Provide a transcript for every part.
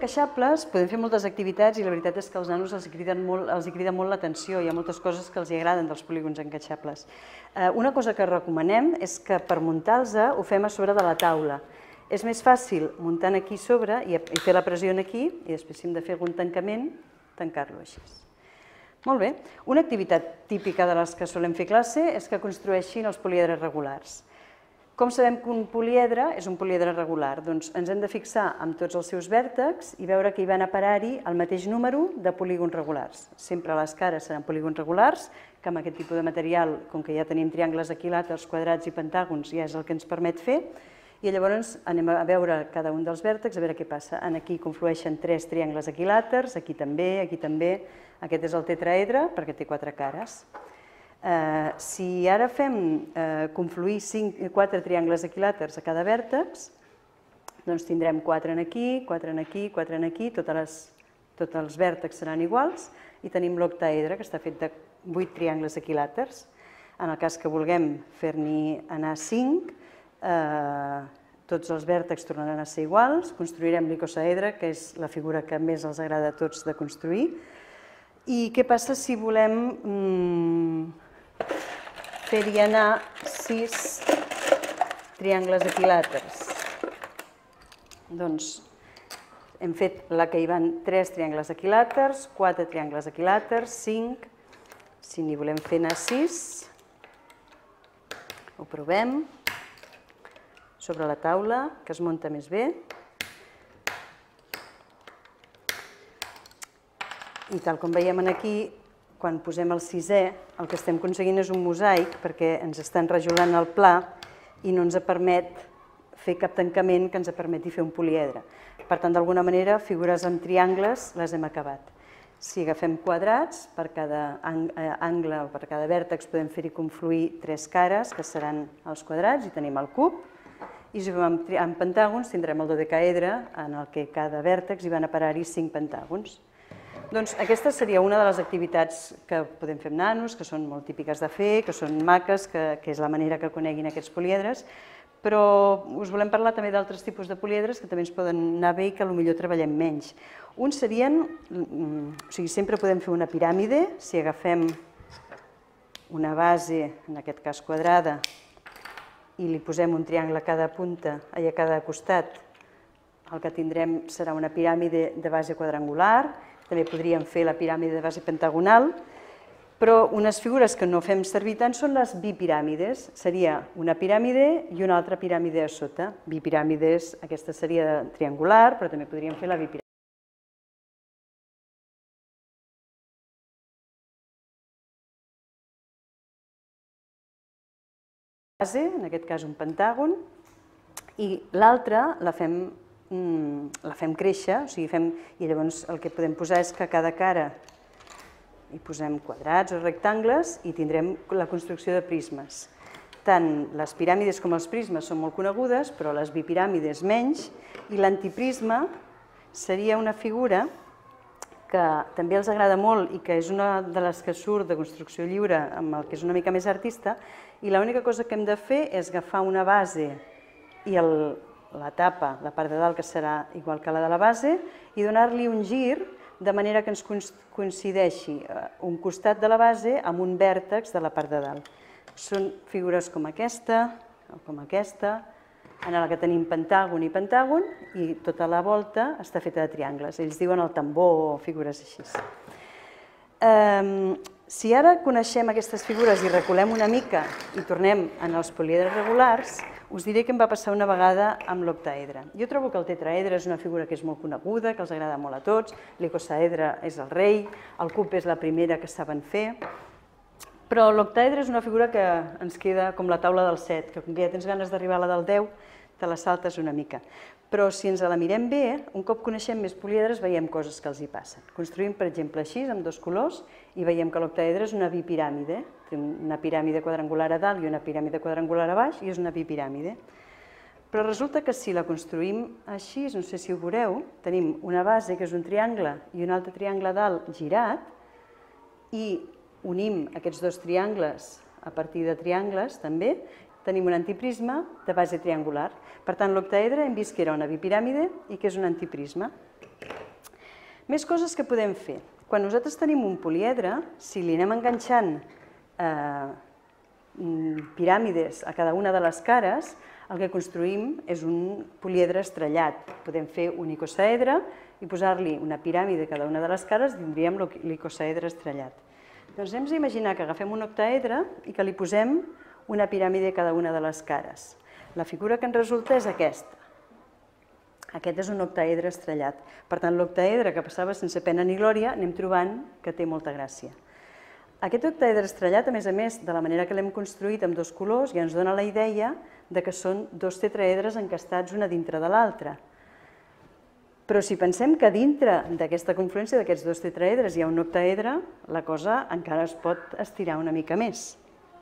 encaixables podem fer moltes activitats i la veritat és que als nanos els crida molt l'atenció, hi ha moltes coses que els agraden dels polígons encaixables. Una cosa que recomanem és que per muntar-los ho fem a sobre de la taula. És més fàcil muntant aquí sobre i fer la pressió aquí i després si hem de fer algun tancament, tancar-lo així. Molt bé. Una activitat típica de les que solem fer classe és que construeixin els poliedres regulars. Com sabem que un poliedre és un poliedre regular? Doncs ens hem de fixar amb tots els seus vèrtexs i veure que hi van a parar-hi el mateix número de polígons regulars. Sempre les cares seran polígons regulars, que amb aquest tipus de material, com que ja tenim triangles equilàters, quadrats i pentàgons, ja és el que ens permet fer, i llavors anem a veure cada un dels vèrtexs, a veure què passa. Aquí conflueixen 3 triangles equilàters, aquí també, aquest és el tetraedre perquè té 4 cares. Si ara fem confluir 4 triangles equilàters a cada vèrtex, doncs tindrem 4 aquí, 4 aquí, 4 aquí, tots els vèrtexs seran iguals i tenim l'octaedre, que està fet de 8 triangles equilàters. En el cas que vulguem fer-n'hi anar 5, tots els vèrtexs tornaran a ser iguals, construirem l'icosaedre, que és la figura que més els agrada a tots de construir. I què passa si volem fer-hi anar 6 triangles equilàters? Doncs hem fet la que hi van 3 triangles equilàters, 4 triangles equilàters, 5, si n'hi volem fer anar 6, ho provem sobre la taula, que es munta més bé. I tal com veiem aquí, quan posem el 6è, el que estem aconseguint és un mosaic perquè ens està enrajolant el pla i no ens permet fer cap tancament que ens permeti fer un poliedre. Per tant, d'alguna manera, figures en triangles les hem acabat. Si agafem quadrats, per cada angle o per cada vèrtex podem fer-hi confluir 3 cares, que seran els quadrats, i tenim el cub. I si fem amb pentàgons, tindrem el dodecaedre, en el que cada vèrtex hi van a parar-hi 5 pentàgons. Doncs aquesta seria una de les activitats que podem fer amb nanos, que són molt típiques de fer, que són maques, que és la manera que coneguin aquests poliedres, però us volem parlar també d'altres tipus de poliedres que també ens poden anar bé i que potser treballem menys. Uns serien, o sigui, sempre podem fer una piràmide, si agafem una base, en aquest cas quadrada, i li posem un triangle a cada punta i a cada costat, el que tindrem serà una piràmide de base quadrangular. També podríem fer la piràmide de base pentagonal, però unes figures que no fem servir tant són les bipiràmides. Seria una piràmide i una altra piràmide a sota. Bipiràmides, aquesta seria triangular, però també podríem fer la bipiràmide. En aquest cas un pentàgon, i l'altra la fem créixer, i llavors el que podem posar és que a cada cara hi posem quadrats o rectangles i tindrem la construcció de prismes. Tant les piràmides com els prismes són molt conegudes, però les bipiràmides menys, i l'antiprisme seria una figura que també els agrada molt i que és una de les que surt de construcció lliure amb el que és una mica més artista, i l'única cosa que hem de fer és agafar una base i la tapa, la part de dalt, que serà igual que la de la base, i donar-li un gir de manera que ens coincideixi un costat de la base amb un vèrtex de la part de dalt. Són figures com aquesta, en la que tenim pentàgon i pentàgon, i tota la volta està feta de triangles. Ells diuen el tambor o figures així. Si ara coneixem aquestes figures i reculem una mica i tornem als poliedres regulars, us diré què em va passar una vegada amb l'octaedre. Jo trobo que el tetraedre és una figura que és molt coneguda, que els agrada molt a tots, l'icosaedre és el rei, el cub és la primera que saben fer, però l'octaedre és una figura que ens queda com la taula del 7, que com que ja tens ganes d'arribar a la del 10, te la saltes una mica. Però si ens la mirem bé, un cop coneixem més poliedres, veiem coses que els hi passen. Construïm, per exemple, així, amb 2 colors, i veiem que l'octaedre és una bipiràmide. Té una piràmide quadrangular a dalt i una piràmide quadrangular a baix, i és una bipiràmide. Però resulta que si la construïm així, no sé si ho veureu, tenim una base, que és un triangle, i un altre triangle a dalt girat, i unim aquests 2 triangles a partir de triangles, també, tenim un antiprisme de base triangular. Per tant, l'octaedre hem vist que era una bipiràmide i que és un antiprisme. Més coses que podem fer. Quan nosaltres tenim un poliedre, si li anem enganxant piràmides a cada una de les cares, el que construïm és un poliedre estrellat. Podem fer un icosàedre i posar-li una piràmide a cada una de les cares i tindríem l'icosàedre estrellat. Doncs anem a imaginar que agafem un octàedre i que li posem una piràmide a cada una de les cares. La figura que ens resulta és aquesta. Aquest és un octàedre estrellat. Per tant, l'octàedre que passava sense pena ni glòria anem trobant que té molta gràcia. Aquest octàedre estrellat, a més, de la manera que l'hem construït amb dos colors, ja ens dona la idea que són dos tetraedres encastats una dintre de l'altre. Però si pensem que dintre d'aquesta confluència d'aquests dos tetraedres hi ha un octaedre, la cosa encara es pot estirar una mica més.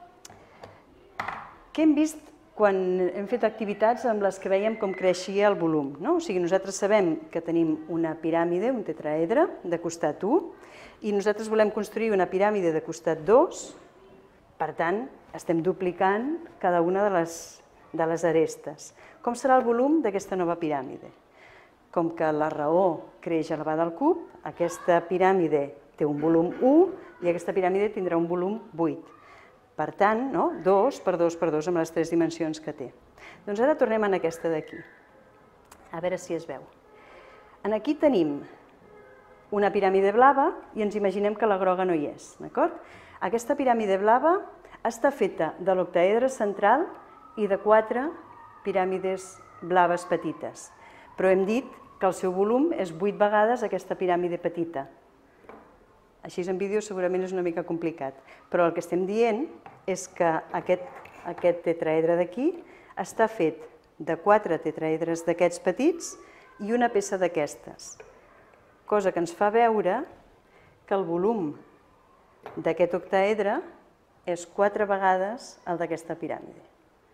Què hem vist quan hem fet activitats amb les que vèiem com creixia el volum? O sigui, nosaltres sabem que tenim una piràmide, un tetraedre, de costat 1, i nosaltres volem construir una piràmide de costat 2, per tant, estem duplicant cada una de les arestes. Com serà el volum d'aquesta nova piràmide? Com que la raó creix elevada al cub, aquesta piràmide té un volum 1 i aquesta piràmide tindrà un volum 8. Per tant, 2 per 2 per 2 amb les 3 dimensions que té. Doncs ara tornem a aquesta d'aquí. A veure si es veu. Aquí tenim una piràmide blava i ens imaginem que la groga no hi és. Aquesta piràmide blava està feta de l'octaedre central i de 4 piràmides blaves petites. Però hem dit que el seu volum és 8 vegades aquesta piràmide petita. Així en vídeo segurament és una mica complicat, però el que estem dient és que aquest tetraedre d'aquí està fet de 4 tetraedres d'aquests petits i una peça d'aquestes, cosa que ens fa veure que el volum d'aquest octaedre és 4 vegades el d'aquesta piràmide.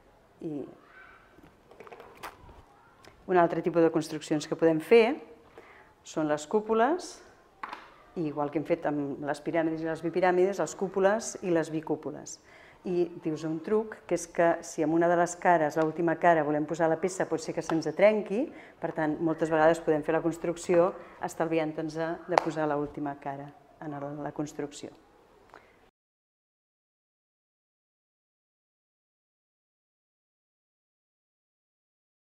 Un altre tipus de construccions que podem fer són les cúpules, i igual que hem fet amb les piràmides i les bipiràmides, les cúpules i les bicúpules. I dius un truc, que és que si en una de les cares, l'última cara, volem posar la peça, pot ser que se'ns trenqui, per tant, moltes vegades podem fer la construcció estalviant-nos de posar l'última cara en la construcció.